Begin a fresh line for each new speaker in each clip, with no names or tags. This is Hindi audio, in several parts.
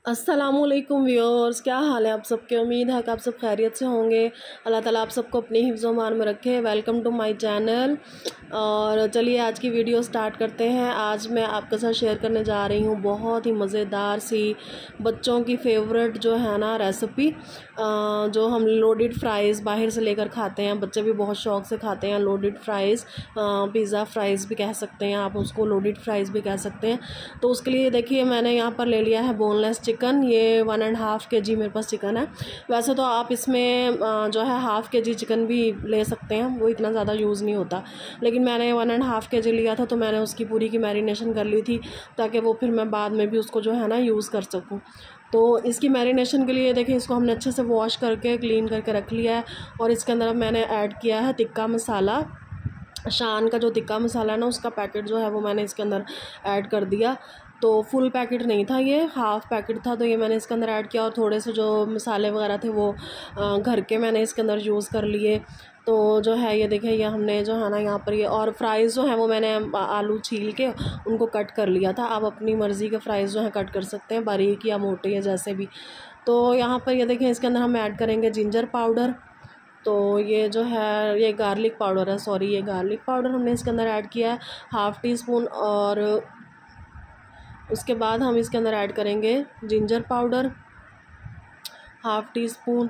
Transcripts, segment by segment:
अस्सलामुअलैकुम व्यूअर्स, क्या हाल है आप सबके। उम्मीद है कि आप सब खैरियत से होंगे। अल्लाह ताला आप सबको अपनी हिफ्ज़ मान में रखे। Welcome to my channel. और चलिए आज की वीडियो स्टार्ट करते हैं। आज मैं आपके साथ शेयर करने जा रही हूँ बहुत ही मज़ेदार सी बच्चों की फेवरेट जो है ना रेसिपी, जो हम लोडेड फ्राइज़ बाहर से लेकर खाते हैं। बच्चे भी बहुत शौक़ से खाते हैं लोडेड फ्राइज़। पिज़्ज़ा फ्राइज़ भी कह सकते हैं आप उसको, लोडेड फ्राइज़ भी कह सकते हैं। तो उसके लिए देखिए मैंने यहाँ पर ले लिया है बोनलेस चिकन। ये 1.5 kg मेरे पास चिकन है। वैसे तो आप इसमें जो है 1/2 kg चिकन भी ले सकते हैं, वो इतना ज़्यादा यूज़ नहीं होता। लेकिन मैंने 1.5 kg लिया था, तो मैंने उसकी पूरी की मैरिनेशन कर ली थी, ताकि वो फिर मैं बाद में भी उसको जो है ना यूज़ कर सकूँ। तो इसकी मैरिनेशन के लिए देखिए इसको हमने अच्छे से वॉश करके क्लीन करके रख लिया है। और इसके अंदर अब मैंने ऐड किया है तिक्का मसाला। शान का जो तिक्का मसाला है ना, उसका पैकेट जो है वो मैंने इसके अंदर ऐड कर दिया। तो फुल पैकेट नहीं था, ये हाफ़ पैकेट था, तो ये मैंने इसके अंदर ऐड किया। और थोड़े से जो मसाले वगैरह थे वो घर के मैंने इसके अंदर यूज़ कर लिए। तो जो है ये देखिए, ये हमने जो है ना यहाँ पर ये, और फ्राइज़ जो है वो मैंने आलू छील के उनको कट कर लिया था। आप अपनी मर्ज़ी के फ़्राइज़ जो है कट कर सकते हैं, बारीक या मोटे या जैसे भी। तो यहाँ पर ये देखिए इसके अंदर हम ऐड करेंगे जिंजर पाउडर। तो ये जो है ये गार्लिक पाउडर है, सॉरी ये गार्लिक पाउडर हमने इसके अंदर ऐड किया है 1/2 टीस्पून। और उसके बाद हम इसके अंदर ऐड करेंगे जिंजर पाउडर 1/2 टीस्पून।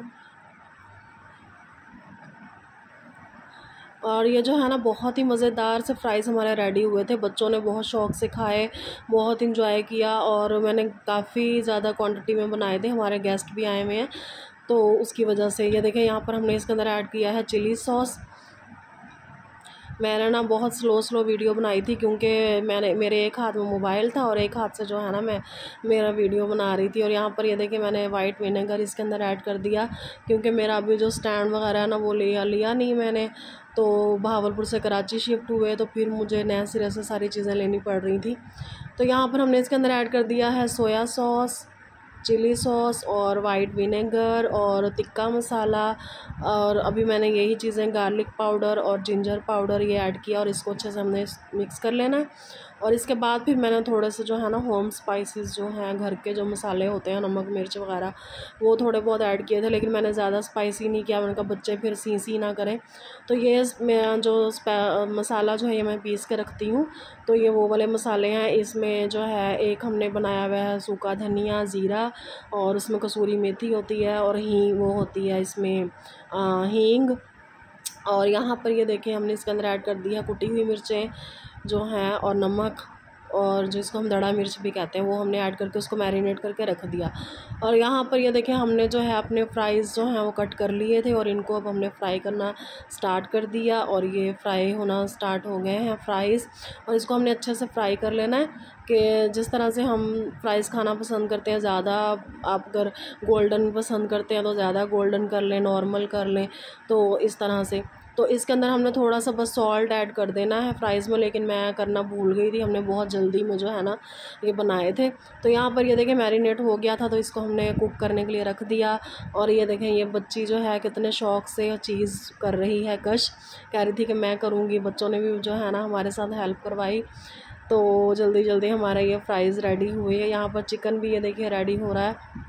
और ये जो है ना बहुत ही मज़ेदार से फ्राइज़ हमारे रेडी हुए थे। बच्चों ने बहुत शौक़ से खाए, बहुत इंजॉय किया। और मैंने काफ़ी ज़्यादा क्वांटिटी में बनाए थे, हमारे गेस्ट भी आए हुए हैं, तो उसकी वजह से। ये देखें यहाँ पर हमने इसके अंदर ऐड किया है चिली सॉस। मैंने ना बहुत स्लो वीडियो बनाई थी, क्योंकि मेरे एक हाथ में मोबाइल था और एक हाथ से जो है ना मैं मेरा वीडियो बना रही थी। और यहाँ पर ये देखिए मैंने वाइट विनेगर इसके अंदर ऐड कर दिया, क्योंकि मेरा अभी जो स्टैंड वगैरह है ना वो लिया नहीं मैंने। तो बहावलपुर से कराची शिफ्ट हुए, तो फिर मुझे नए सिरे से सारी चीज़ें लेनी पड़ रही थी। तो यहाँ पर हमने इसके अंदर ऐड कर दिया है सोया सॉस, चिली सॉस और वाइट विनेगर और तिक्का मसाला। और अभी मैंने यही चीज़ें गार्लिक पाउडर और जिंजर पाउडर ये ऐड किया, और इसको अच्छे से हमने मिक्स कर लेना है। और इसके बाद फिर मैंने थोड़े से जो है ना होम स्पाइसेस जो हैं, घर के जो मसाले होते हैं, नमक मिर्च वगैरह, वो थोड़े बहुत ऐड किए थे। लेकिन मैंने ज़्यादा स्पाइसी नहीं किया, मैंने कहा बच्चे फिर सी ना करें। तो ये मैं जो मसाला जो है ये मैं पीस के रखती हूँ। तो ये वो वाले मसाले हैं। इसमें जो है एक हमने बनाया हुआ है सूखा धनिया, ज़ीरा, और उसमें कसूरी मेथी होती है, और वो होती है इसमें हींग। और यहाँ पर ये देखें हमने इसके अंदर ऐड कर दिया कुटी हुई मिर्चें जो हैं, और नमक, और जिसको हम दड़ा मिर्च भी कहते हैं, वो हमने ऐड करके उसको मैरिनेट करके रख दिया। और यहाँ पर ये देखें हमने जो है अपने फ्राइज़ जो हैं वो कट कर लिए थे, और इनको अब हमने फ्राई करना स्टार्ट कर दिया। और ये फ्राई होना स्टार्ट हो गए हैं फ्राइज़। और इसको हमने अच्छे से फ्राई कर लेना है, कि जिस तरह से हम फ्राइज़ खाना पसंद करते हैं, ज़्यादा आप अगर गोल्डन पसंद करते हैं तो ज़्यादा गोल्डन कर लें, नॉर्मल कर लें, तो इस तरह से। तो इसके अंदर हमने थोड़ा सा बस सॉल्ट ऐड कर देना है फ्राइज़ में, लेकिन मैं करना भूल गई थी, हमने बहुत जल्दी में जो है ना ये बनाए थे। तो यहाँ पर ये देखें मैरिनेट हो गया था, तो इसको हमने कुक करने के लिए रख दिया। और ये देखें ये बच्ची जो है कितने शौक़ से चीज़ कर रही है, कश कह रही थी कि मैं करूँगी। बच्चों ने भी जो है ना हमारे साथ हेल्प करवाई। तो जल्दी हमारा ये फ्राइज़ रेडी हुए है। यहाँ पर चिकन भी ये देखिए रेडी हो रहा है,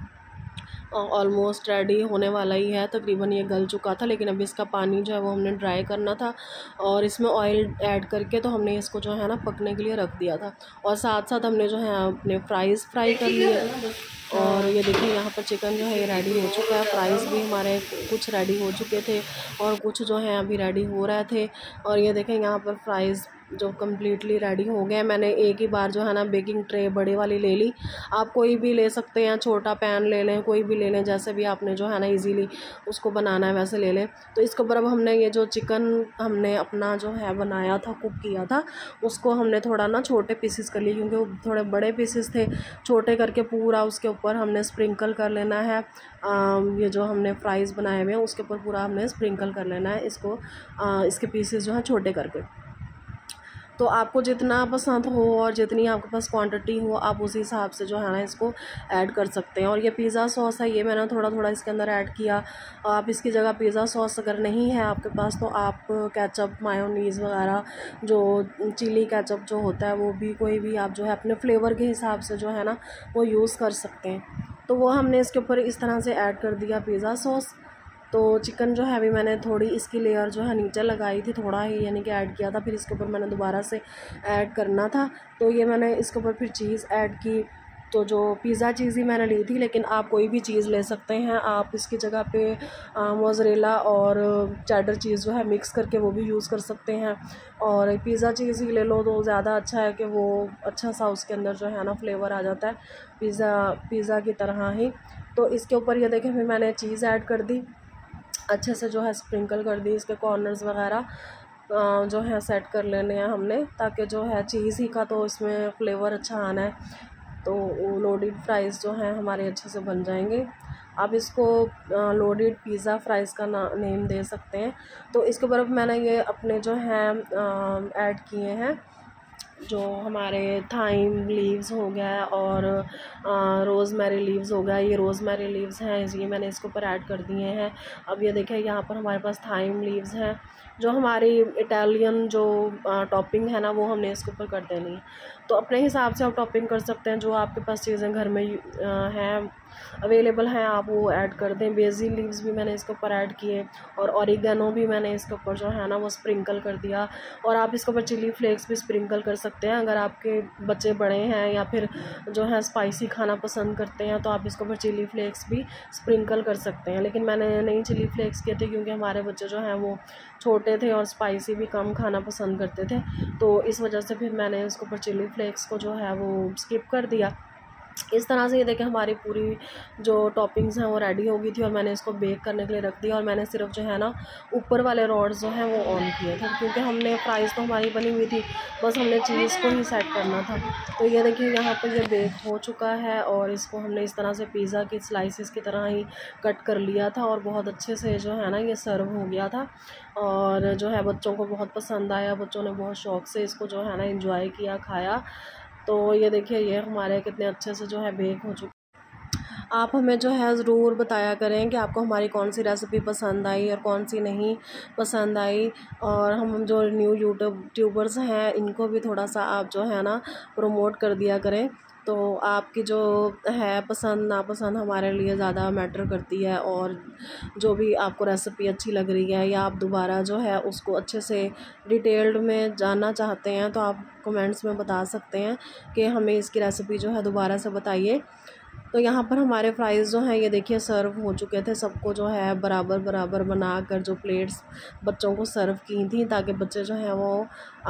ऑलमोस्ट रेडी होने वाला ही है, तकरीबन ये गल चुका था। लेकिन अभी इसका पानी जो है वो हमने ड्राई करना था, और इसमें ऑयल ऐड करके तो हमने इसको जो है ना पकने के लिए रख दिया था। और साथ साथ हमने जो है अपने फ्राइज़ फ्राई कर लिए। और ये देखिए यहाँ पर चिकन जो है ये रेडी हो चुका है। फ्राइज़ भी हमारे कुछ रेडी हो चुके थे, और कुछ जो हैं अभी रेडी हो रहे थे। और ये देखें यहाँ पर फ्राइज़ जो कम्प्लीटली रेडी हो गए। मैंने एक ही बार जो है ना बेकिंग ट्रे बड़े वाली ले ली। आप कोई भी ले सकते हैं, छोटा पैन ले लें, कोई भी ले लें, जैसे भी आपने जो है ना इजीली उसको बनाना है वैसे ले लें। तो इसके ऊपर अब हमने ये जो चिकन हमने अपना जो है बनाया था, कुक किया था, उसको हमने थोड़ा ना छोटे पीसेस कर लिए, क्योंकि वो थोड़े बड़े पीसेस थे। छोटे करके पूरा उसके ऊपर हमने स्प्रिंकल कर लेना है। ये जो हमने फ्राइज़ बनाए हुए हैं उसके ऊपर पूरा हमने स्प्रिंकल कर लेना है इसको, इसके पीसेस जो हैं छोटे करके। तो आपको जितना पसंद हो और जितनी आपके पास क्वांटिटी हो, आप उसी हिसाब से जो है ना इसको ऐड कर सकते हैं। और ये पिज़्ज़ा सॉस है, ये मैंने थोड़ा इसके अंदर ऐड किया। आप इसकी जगह पिज़्ज़ा सॉस अगर नहीं है आपके पास, तो आप केचप, मायोनीज़ वगैरह, जो चिली केचप जो होता है, वो भी कोई भी आप जो है अपने फ्लेवर के हिसाब से जो है ना वो यूज़ कर सकते हैं। तो वो हमने इसके ऊपर इस तरह से ऐड कर दिया पिज़्ज़ा सॉस। तो चिकन जो है अभी मैंने थोड़ी इसकी लेयर जो है नीचे लगाई थी, थोड़ा ही यानी कि ऐड किया था, फिर इसके ऊपर मैंने दोबारा से ऐड करना था। तो ये मैंने इसके ऊपर फिर चीज़ ऐड की। तो जो पिज़्ज़ा चीज़ ही मैंने ली थी, लेकिन आप कोई भी चीज़ ले सकते हैं। आप इसकी जगह पे मोज़रेला और चेडर चीज़ जो है मिक्स करके वो भी यूज़ कर सकते हैं। और पिज़्ज़ा चीज़ ही ले लो तो ज़्यादा अच्छा है कि वो अच्छा सा उसके अंदर जो है ना फ्लेवर आ जाता है पिज़्ज़ा की तरह ही। तो इसके ऊपर ये देखें फिर मैंने चीज़ ऐड कर दी, अच्छे से जो है स्प्रिंकल कर दी। इसके कॉर्नर्स वगैरह जो है सेट कर लेने हैं हमने, ताकि जो है चीज़ ही का तो इसमें फ्लेवर अच्छा आना है। तो लोडेड फ्राइज़ जो हैं हमारे अच्छे से बन जाएंगे। आप इसको लोडेड पिज़्ज़ा फ्राइज़ का नेम दे सकते हैं। तो इसके ऊपर मैंने ये अपने जो हैं ऐड किए हैं, जो हमारे थाइम लीव्स हो गया और रोज़मेरी लीव्स हो गया। ये रोज़मेरी लीव्स हैं, ये मैंने इसके ऊपर ऐड कर दिए हैं। अब ये देखें यहाँ पर हमारे पास थाइम लीव्स हैं। जो हमारी इटालियन जो टॉपिंग है ना, वो हमने इसके ऊपर कर देनी है। तो अपने हिसाब से आप टॉपिंग कर सकते हैं, जो आपके पास चीज़ें घर में हैं अवेलेबल हैं आप वो ऐड कर दें। बेसिल लीव्स भी मैंने इसके ऊपर ऐड किए और ऑरिगेनो भी मैंने इसके ऊपर जो है ना वो स्प्रिंकल कर दिया। और आप इसके ऊपर चिली फ्लेक्स भी स्प्रिंकल कर सकते हैं। अगर आपके बच्चे बड़े हैं या फिर जो है स्पाइसी खाना पसंद करते हैं तो आप इसके ऊपर चिली फ्लेक्स भी स्प्रिंकल कर सकते हैं। लेकिन मैंने नहीं चिली फ्लेक्स किए थे, क्योंकि हमारे बच्चे जो हैं वो छोटे थे और स्पाइसी भी कम खाना पसंद करते थे। तो इस वजह से फिर मैंने इसके ऊपर चिली फ्लेक्स को जो है वो स्किप कर दिया। इस तरह से ये देखें हमारी पूरी जो टॉपिंग्स हैं वो रेडी हो गई थी और मैंने इसको बेक करने के लिए रख दिया। और मैंने सिर्फ जो है ना ऊपर वाले रॉड्स जो हैं वो ऑन किए थे, क्योंकि हमने फ्राइज़ तो हमारी बनी हुई थी, बस हमने चीज़ को ही सेट करना था। तो ये देखिए यहाँ पर ये बेक हो चुका है और इसको हमने इस तरह से पिज़्ज़ा की स्लाइसिस की तरह ही कट कर लिया था और बहुत अच्छे से जो है ना ये सर्व हो गया था। और जो है बच्चों को बहुत पसंद आया, बच्चों ने बहुत शौक़ से इसको जो है ना एंजॉय किया, खाया। तो ये देखिए ये हमारे कितने अच्छे से जो है बेक हो चुके। आप हमें जो है ज़रूर बताया करें कि आपको हमारी कौन सी रेसिपी पसंद आई और कौन सी नहीं पसंद आई। और हम जो न्यू यूट्यूबर्स हैं इनको भी थोड़ा सा आप जो है ना प्रमोट कर दिया करें। तो आपकी जो है पसंद नापसंद हमारे लिए ज़्यादा मैटर करती है। और जो भी आपको रेसिपी अच्छी लग रही है या आप दोबारा जो है उसको अच्छे से डिटेल्ड में जानना चाहते हैं तो आप कमेंट्स में बता सकते हैं कि हमें इसकी रेसिपी जो है दोबारा से बताइए। तो यहाँ पर हमारे फ्राइज़ जो हैं ये देखिए सर्व हो चुके थे। सबको जो है बराबर बराबर बनाकर जो प्लेट्स बच्चों को सर्व की थी, ताकि बच्चे जो हैं वो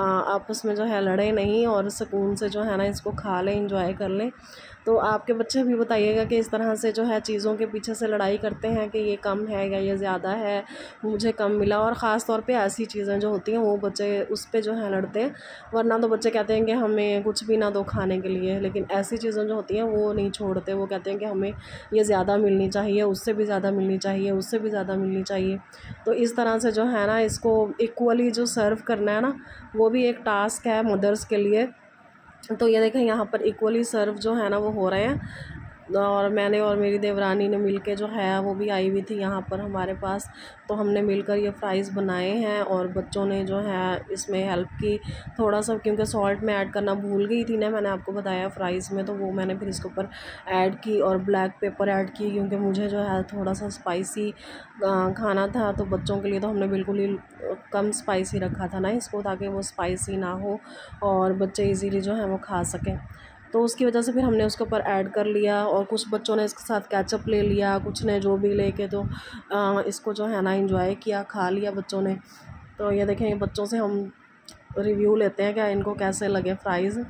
आपस में जो है लड़े नहीं और सुकून से जो है ना इसको खा लें, इंजॉय कर लें। तो आपके बच्चे भी बताइएगा कि इस तरह से जो है चीज़ों के पीछे से लड़ाई करते हैं कि ये कम है या ये ज़्यादा है, मुझे कम मिला। और ख़ास तौर पे ऐसी चीज़ें जो होती हैं वो बच्चे उस पे जो है लड़ते हैं। वरना तो बच्चे कहते हैं कि हमें कुछ भी ना दो खाने के लिए, लेकिन ऐसी चीज़ें जो होती हैं वो नहीं छोड़ते। वो कहते हैं कि हमें ये ज़्यादा मिलनी चाहिए, उससे भी ज़्यादा मिलनी चाहिए, उससे भी ज़्यादा मिलनी चाहिए। तो इस तरह से जो है ना इसको इक्वली जो सर्व करना है ना, वो भी एक टास्क है मदर्स के लिए। तो ये देखें यहाँ पर इक्वली सर्व जो है ना वो हो रहे हैं। और मैंने और मेरी देवरानी ने मिलके जो है वो भी आई हुई थी यहाँ पर हमारे पास। तो हमने मिलकर ये फ्राइज़ बनाए हैं और बच्चों ने जो है इसमें हेल्प की थोड़ा सा, क्योंकि सॉल्ट में ऐड करना भूल गई थी ना, मैंने आपको बताया फ्राइज़ में, तो वो मैंने फिर इसके ऊपर ऐड की। और ब्लैक पेपर ऐड की, क्योंकि मुझे जो है थोड़ा सा स्पाइसी खाना था। तो बच्चों के लिए तो हमने बिल्कुल ही कम स्पाइसी रखा था ना इसको, ताकि वो स्पाइसी ना हो और बच्चे इजीली जो है वो खा सकें। तो उसकी वजह से फिर हमने उसके ऊपर ऐड कर लिया। और कुछ बच्चों ने इसके साथ केचप ले लिया, कुछ ने जो भी लेके तो इसको जो है ना एंजॉय किया, खा लिया बच्चों ने। तो ये देखें बच्चों से हम रिव्यू लेते हैं क्या इनको कैसे लगे फ्राइज़।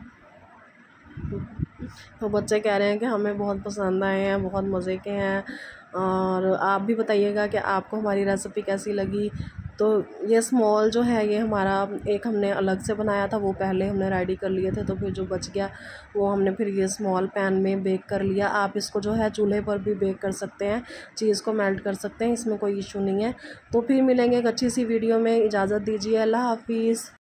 तो बच्चे कह रहे हैं कि हमें बहुत पसंद आए हैं, बहुत मज़े के हैं। और आप भी बताइएगा कि आपको हमारी रेसिपी कैसी लगी। तो ये स्मॉल जो है ये हमारा एक हमने अलग से बनाया था, वो पहले हमने रेडी कर लिए थे। तो फिर जो बच गया वो हमने फिर ये स्मॉल पैन में बेक कर लिया। आप इसको जो है चूल्हे पर भी बेक कर सकते हैं, चीज़ को मेल्ट कर सकते हैं, इसमें कोई इशू नहीं है। तो फिर मिलेंगे एक अच्छी सी वीडियो में, इजाज़त दीजिए, अल्लाह हाफिज़।